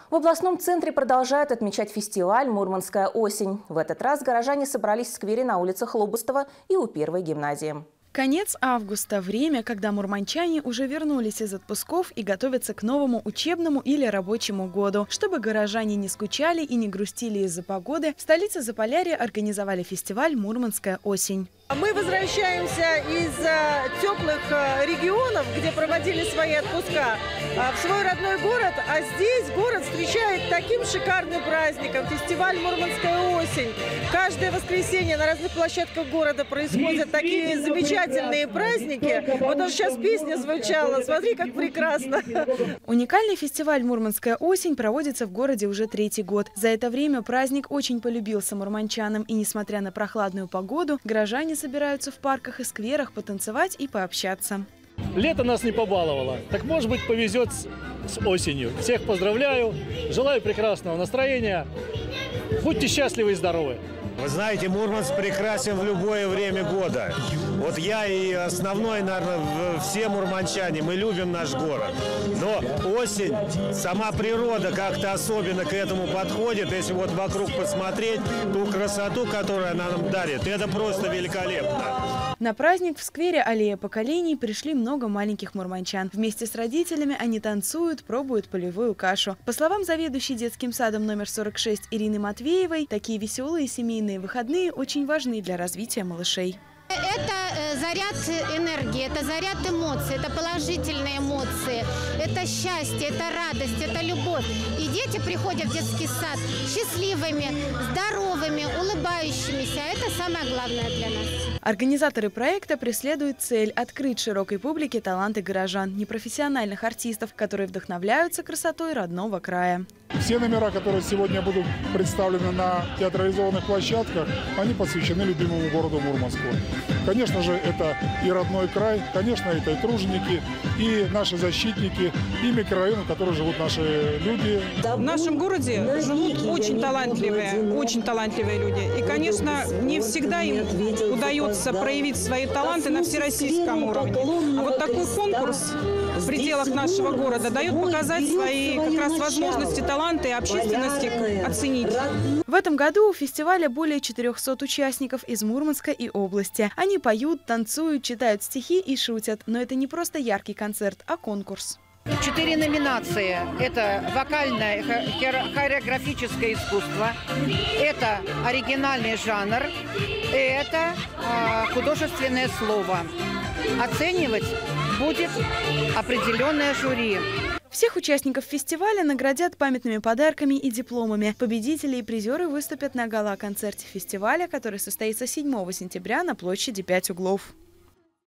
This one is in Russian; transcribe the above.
В областном центре продолжают отмечать фестиваль «Мурманская осень». В этот раз горожане собрались в сквере на улицах Лобустова и у первой гимназии. Конец августа – время, когда мурманчане уже вернулись из отпусков и готовятся к новому учебному или рабочему году. Чтобы горожане не скучали и не грустили из-за погоды, в столице Заполярья организовали фестиваль «Мурманская осень». Мы возвращаемся из теплых регионов, где проводили свои отпуска, в свой родной город. А здесь город встречает таким шикарным праздником – фестиваль «Мурманская осень». Каждое воскресенье на разных площадках города происходят такие замечательные праздники. Вот даже сейчас песня звучала. Смотри, как прекрасно. Уникальный фестиваль «Мурманская осень» проводится в городе уже 3-й год. За это время праздник очень полюбился мурманчанам. И несмотря на прохладную погоду, горожане собираются в парках и скверах потанцевать и пообщаться. Лето нас не побаловало. Так, может быть, повезет с осенью. Всех поздравляю. Желаю прекрасного настроения. Будьте счастливы и здоровы. Вы знаете, Мурманск прекрасен в любое время года. Вот я и основной, наверное, все мурманчане, мы любим наш город. Но осень, сама природа как-то особенно к этому подходит. Если вот вокруг посмотреть, ту красоту, которую она нам дарит, это просто великолепно. На праздник в сквере «Аллея поколений» пришли много маленьких мурманчан. Вместе с родителями они танцуют, пробуют полевую кашу. По словам заведующей детским садом номер 46 Ирины Матвеевой, такие веселые семейные выходные очень важны для развития малышей. Это заряд энергии, это заряд эмоций, это положительные эмоции, это счастье, это радость, это любовь. И дети приходят в детский сад счастливыми, здоровыми, улыбающимися. Это самое главное для нас. Организаторы проекта преследуют цель – открыть широкой публике таланты горожан, непрофессиональных артистов, которые вдохновляются красотой родного края. Все номера, которые сегодня будут представлены на театрализованных площадках, они посвящены любимому городу Мурманску. Конечно же, это и родной край, конечно, это и труженики, и наши защитники, и микрорайоны, в которых живут наши люди. В нашем городе живут очень талантливые люди. И, конечно, не всегда им удается проявить свои таланты на всероссийском уровне. А вот такой конкурс в пределах нашего города дает показать свои как раз возможности, таланты и общественности оценить. В этом году у фестиваля более 400 участников из Мурманска и области. Они поют, танцуют, читают стихи и шутят. Но это не просто яркий концерт, а конкурс. 4 номинации. Это вокальное хореографическое искусство, это оригинальный жанр, и это художественное слово. Оценивать будет определенное жюри. Всех участников фестиваля наградят памятными подарками и дипломами. Победители и призеры выступят на гала-концерте фестиваля, который состоится 7 сентября на площади 5 углов.